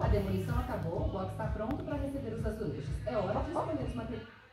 A demolição acabou, o bloco está pronto para receber os azulejos. É hora de escolher os materiais.